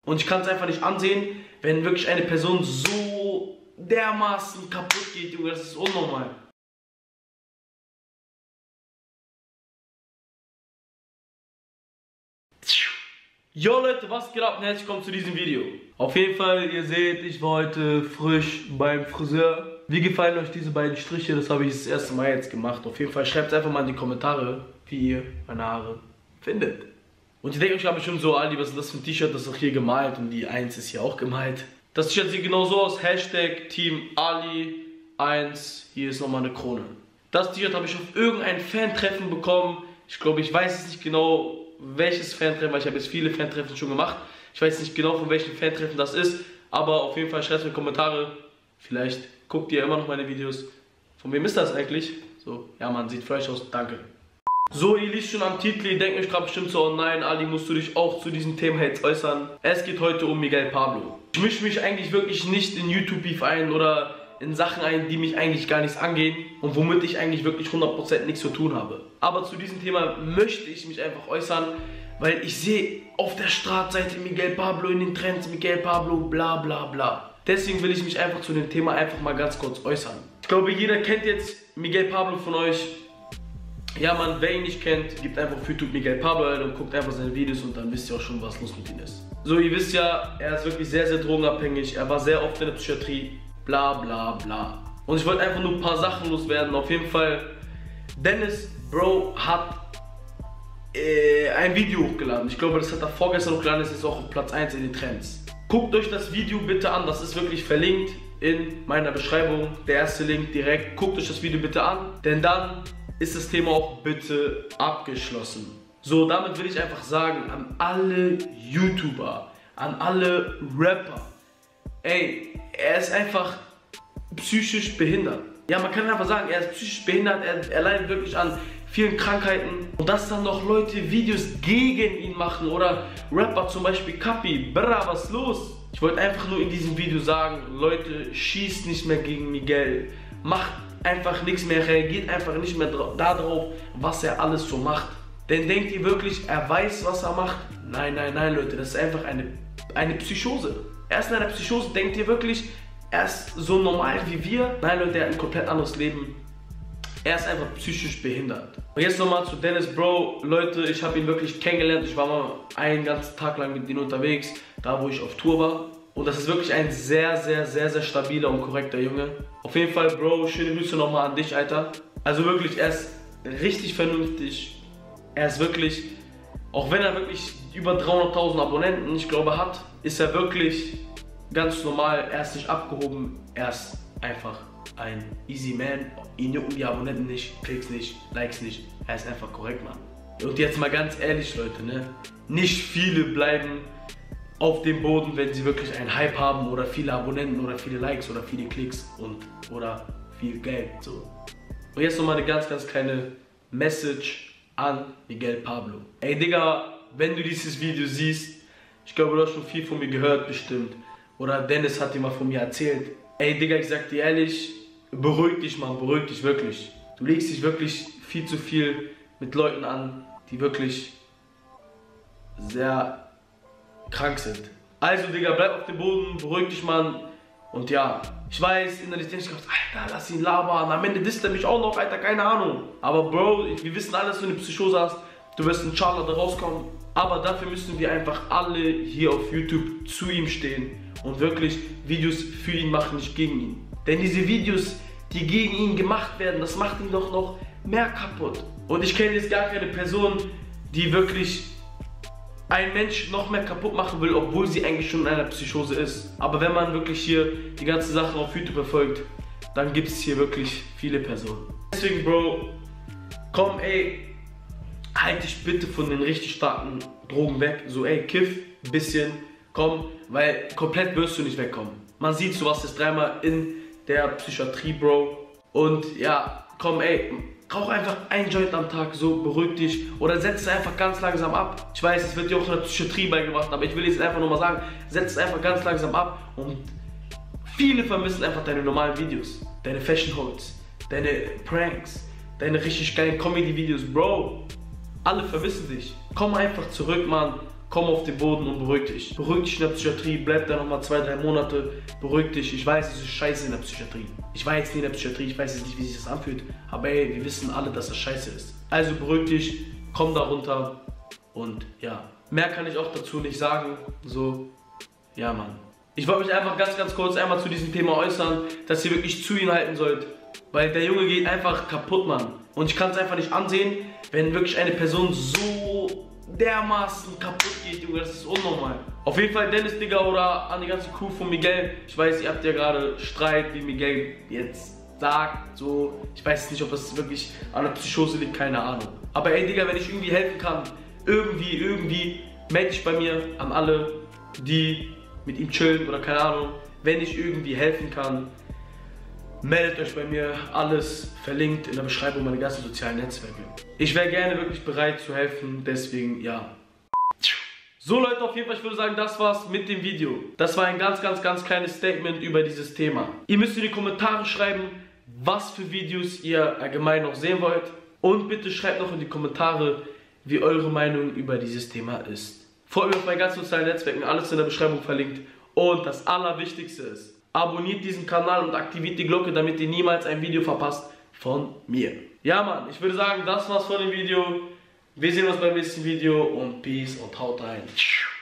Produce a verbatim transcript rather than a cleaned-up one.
Und ich kann es einfach nicht ansehen, wenn wirklich eine Person so dermaßen kaputt geht, Junge, das ist unnormal. Jo Leute, was geht ab und herzlich willkommen zu diesem Video. Auf jeden Fall, ihr seht, ich war heute frisch beim Friseur. Wie gefallen euch diese beiden Striche? Das habe ich das erste Mal jetzt gemacht. Auf jeden Fall schreibt es einfach mal in die Kommentare, wie ihr meine Haare findet. Und ich denke euch aber schon so, Ali, was ist das für ein T-Shirt? Das ist doch hier gemalt und die eins ist hier auch gemalt. Das T-Shirt sieht genau so aus. Hashtag Team Ali eins. Hier ist nochmal eine Krone. Das T-Shirt habe ich auf irgendein Fan-Treffen bekommen. Ich glaube, ich weiß es nicht genau, welches Fan-Treffen, weil ich habe jetzt viele Fan-Treffen schon gemacht. Ich weiß nicht genau, von welchem Fan-Treffen das ist. Aber auf jeden Fall schreibt es mir in die Kommentare. Vielleicht guckt ihr immer noch meine Videos. Von wem ist das eigentlich? So, ja man, sieht fresh aus. Danke. So, ihr liest schon am Titel, ihr denkt euch gerade bestimmt so, oh nein, Ali, musst du dich auch zu diesem Thema jetzt äußern. Es geht heute um Miguel Pablo. Ich mische mich eigentlich wirklich nicht in YouTube-Beef ein oder in Sachen ein, die mich eigentlich gar nichts angehen und womit ich eigentlich wirklich hundert Prozent nichts zu tun habe. Aber zu diesem Thema möchte ich mich einfach äußern, weil ich sehe auf der Startseite Miguel Pablo in den Trends, Miguel Pablo, bla bla bla. Deswegen will ich mich einfach zu dem Thema einfach mal ganz kurz äußern. Ich glaube, jeder kennt jetzt Miguel Pablo von euch. Ja man, wer ihn nicht kennt, gebt einfach auf YouTube Miguel Pablo ein und guckt einfach seine Videos und dann wisst ihr auch schon, was los mit ihm ist. So, ihr wisst ja, er ist wirklich sehr, sehr drogenabhängig, er war sehr oft in der Psychiatrie, bla bla bla. Und ich wollte einfach nur ein paar Sachen loswerden. Auf jeden Fall, Dennis Bro hat äh, ein Video hochgeladen. Ich glaube, das hat er vorgestern hochgeladen, das ist auch auf Platz eins in den Trends. Guckt euch das Video bitte an, das ist wirklich verlinkt in meiner Beschreibung. Der erste Link direkt, guckt euch das Video bitte an, denn dann ist das Thema auch bitte abgeschlossen. So, damit will ich einfach sagen an alle YouTuber, an alle Rapper, ey, er ist einfach psychisch behindert. Ja, man kann einfach sagen, er ist psychisch behindert, er, er leidet wirklich an vielen Krankheiten. Und dass dann noch Leute Videos gegen ihn machen oder Rapper, zum Beispiel Kapi, Bra, was ist los? Ich wollte einfach nur in diesem Video sagen, Leute, schießt nicht mehr gegen Miguel, macht einfach nichts mehr, reagiert einfach nicht mehr darauf, was er alles so macht. Denn denkt ihr wirklich, er weiß, was er macht? Nein, nein, nein, Leute, das ist einfach eine, eine Psychose. Er ist in einer Psychose, denkt ihr wirklich, er ist so normal wie wir? Nein, Leute, er hat ein komplett anderes Leben. Er ist einfach psychisch behindert. Und jetzt nochmal zu Dennis Bro. Leute, ich habe ihn wirklich kennengelernt. Ich war mal einen ganzen Tag lang mit ihm unterwegs, da wo ich auf Tour war. Und das ist wirklich ein sehr, sehr, sehr, sehr stabiler und korrekter Junge. Auf jeden Fall, Bro, schöne Grüße nochmal an dich, Alter. Also wirklich, er ist richtig vernünftig. Er ist wirklich, auch wenn er wirklich über dreihunderttausend Abonnenten, ich glaube, hat, ist er wirklich ganz normal. Er ist nicht abgehoben, er ist einfach ein easy man. Ihn jucken die Abonnenten nicht, Klicks nicht, Likes nicht. Er ist einfach korrekt, Mann. Und jetzt mal ganz ehrlich, Leute, ne? Nicht viele bleiben auf dem Boden, wenn sie wirklich einen Hype haben oder viele Abonnenten oder viele Likes oder viele Klicks und oder viel Geld. So. Und jetzt nochmal eine ganz, ganz kleine Message an Miguel Pablo. Ey Digga, wenn du dieses Video siehst, ich glaube, du hast schon viel von mir gehört bestimmt. Oder Dennis hat dir mal von mir erzählt. Ey Digga, ich sag dir ehrlich, beruhig dich, Mann, beruhig dich wirklich. Du legst dich wirklich viel zu viel mit Leuten an, die wirklich sehr krank sind. Also Digga, bleib auf dem Boden, beruhig dich, Mann. Und ja, ich weiß, innerlich denke ich, Alter, lass ihn labern. Am Ende disst er mich auch noch, Alter, keine Ahnung. Aber Bro, wir wissen alle, dass du eine Psychose hast. Du wirst inshallah da rauskommen. Aber dafür müssen wir einfach alle hier auf YouTube zu ihm stehen und wirklich Videos für ihn machen, nicht gegen ihn. Denn diese Videos, die gegen ihn gemacht werden, das macht ihn doch noch mehr kaputt. Und ich kenne jetzt gar keine Person, die wirklich ein Mensch noch mehr kaputt machen will, obwohl sie eigentlich schon in einer Psychose ist. Aber wenn man wirklich hier die ganze Sache auf YouTube verfolgt, dann gibt es hier wirklich viele Personen. Deswegen, Bro, komm, ey, halt dich bitte von den richtig starken Drogen weg. So, ey, kiff ein bisschen, komm, weil komplett wirst du nicht wegkommen. Man sieht, du warst jetzt dreimal in der Psychiatrie, Bro. Und ja, komm, ey, rauch einfach einen Joint am Tag, so, beruhig dich. Oder setz es einfach ganz langsam ab. Ich weiß, es wird dir auch in der Psychiatrie beigebracht, aber ich will jetzt einfach nur mal sagen, setz es einfach ganz langsam ab. Und viele vermissen einfach deine normalen Videos. Deine Fashion Hauls, deine Pranks, deine richtig geilen Comedy-Videos, Bro. Alle vermissen dich. Komm einfach zurück, Mann. komm auf den Boden und beruhig dich. Beruhig dich in der Psychiatrie, bleib da nochmal zwei, drei Monate, beruhig dich. Ich weiß, es ist scheiße in der Psychiatrie. Ich war jetzt nie in der Psychiatrie, ich weiß jetzt nicht, wie sich das anfühlt, aber ey, wir wissen alle, dass das scheiße ist. Also beruhig dich, komm da runter und ja, mehr kann ich auch dazu nicht sagen, so, ja Mann. Ich wollte mich einfach ganz, ganz kurz einmal zu diesem Thema äußern, dass ihr wirklich zu ihm halten sollt, weil der Junge geht einfach kaputt, Mann. Und ich kann es einfach nicht ansehen, wenn wirklich eine Person so dermaßen kaputt geht, Junge, das ist unnormal. Auf jeden Fall Dennis, Digga, oder an die ganze Crew von Miguel. Ich weiß, ihr habt ja gerade Streit, wie Miguel jetzt sagt, so. Ich weiß nicht, ob das wirklich an der Psychose liegt, keine Ahnung. Aber ey, Digga, wenn ich irgendwie helfen kann, irgendwie, irgendwie, melde dich bei mir an alle, die mit ihm chillen oder keine Ahnung. Wenn ich irgendwie helfen kann, meldet euch bei mir, alles verlinkt in der Beschreibung meiner ganzen sozialen Netzwerke. Ich wäre gerne wirklich bereit zu helfen, deswegen ja. So Leute, auf jeden Fall, ich würde sagen, das war's mit dem Video. Das war ein ganz, ganz, ganz kleines Statement über dieses Thema. Ihr müsst in die Kommentare schreiben, was für Videos ihr allgemein noch sehen wollt. Und bitte schreibt noch in die Kommentare, wie eure Meinung über dieses Thema ist. Folgt mir auf meinen ganzen sozialen Netzwerken, alles in der Beschreibung verlinkt. Und das Allerwichtigste ist, abonniert diesen Kanal und aktiviert die Glocke, damit ihr niemals ein Video verpasst von mir. Ja Mann, ich würde sagen, das war's von dem Video. Wir sehen uns beim nächsten Video und Peace und haut rein.